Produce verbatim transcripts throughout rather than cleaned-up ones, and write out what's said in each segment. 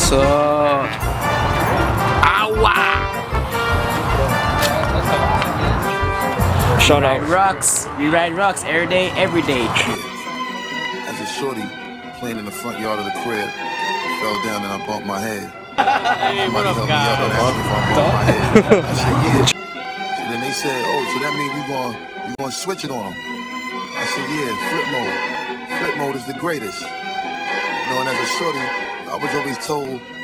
So, awa! Shout out. Rocks. We ride rocks every day, every day. As a shorty playing in the front yard of the crib, fell down and I bumped my head. Hey, what up, guys? I bumped my head. I said, yeah. So then they said, oh, so that means we going we going to switch it on them. I said, yeah, flip mode. Flip mode is the greatest. You know, and as a shorty, I was always told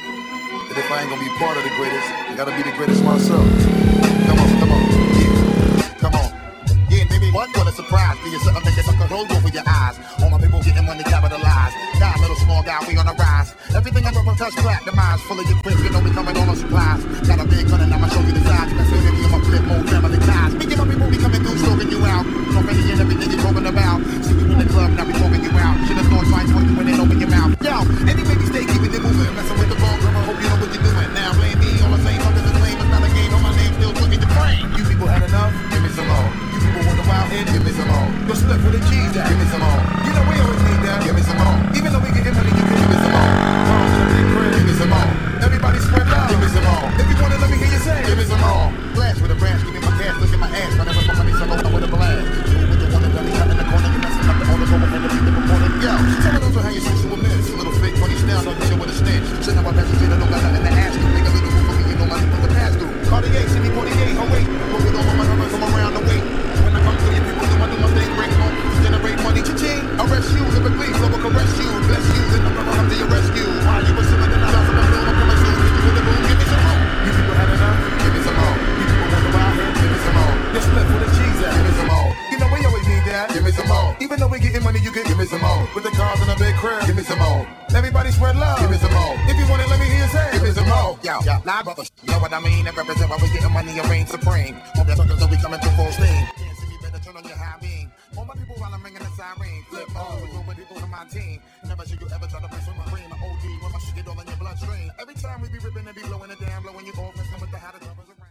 that if I ain't gonna be part of the greatest, I gotta be the greatest myself. Come on, come on, yeah, come on. Yeah, baby, what? What a surprise. Be yourself, make it look a roll over your eyes. All my people getting money capitalized. God, little small guy, we on the rise. Everything I ever touch, crack the minds full of your quick. You know we coming on our supplies. Got a big gun and I'ma show you the size. That's it, baby, on my flip mode, family ties. Me and my people, we coming through, stroking you out. No penny in everything you're talking about. See, we in the club, now we talking you out. Should've thought twice when you went and open your mouth. Yo, any baby stay keeping it moving. Messing with the wrong girl, I hope you know what you're doing. Now blame me, all the same fuckers is lame. It's not a game, on my name still looking to frame. You people had enough? Give me some more. You people want the wild hit? Give me some more. You're split with the cheese at? Give me some more. You know we always need that? Give me some more. Even though we getting money, you can give me some more. Moms in the crib? Give me some more. Everybody spread love? Give me some more. If you wanna let me hear you say, give me some more. Blast with a branch, give me my cash, look at my ass. Whenever my money, so I go with a blast. With the one and done, cut in the corner, you messing up the orders over and the people reported. Yo, some of those are how you switch to a miss. A little fake funny style, don't you shit with a snitch. Sitting up my passenger, I don't got nothing to ask you. Make a little move for me, you know my people to pass through. Cartier, send me forty-eight, oh wait. But with all of my numbers, I'm around the way. When I come to you, people do I do my thing, break home, generate money, cha-ching. Arrest you, lyrically, flow will caress you, bless you, and I'm gonna come to your rescue. While you were sitting in the house, I'm gonna I'm coming soon. With the boom, give me some more. You people had enough? Give me some more. You people want the wild hit? Give me some more. You're split for the cheese at? Give me some more. You know we always need that? Give me some more. Even though we getting money, you can give me some more. With the cars in a big crib, give me some more. Everybody spread love, give me some more. If you want it, let me hear you say, give me some more. Yo, yo, live brothers, you know what I mean? That represent why we getting money and reign supreme. Hope your suckers will be coming to full steam. Can't see me, better turn on your high beam. All my people while I'm ringing the siren. Flip mode, with nobody on my team. Never should you ever try to race with my brain. My O D, when my shit get all in your bloodstream. Every time we be ripping and be blowing it down, blowing you off and some with the hottest rubbers around.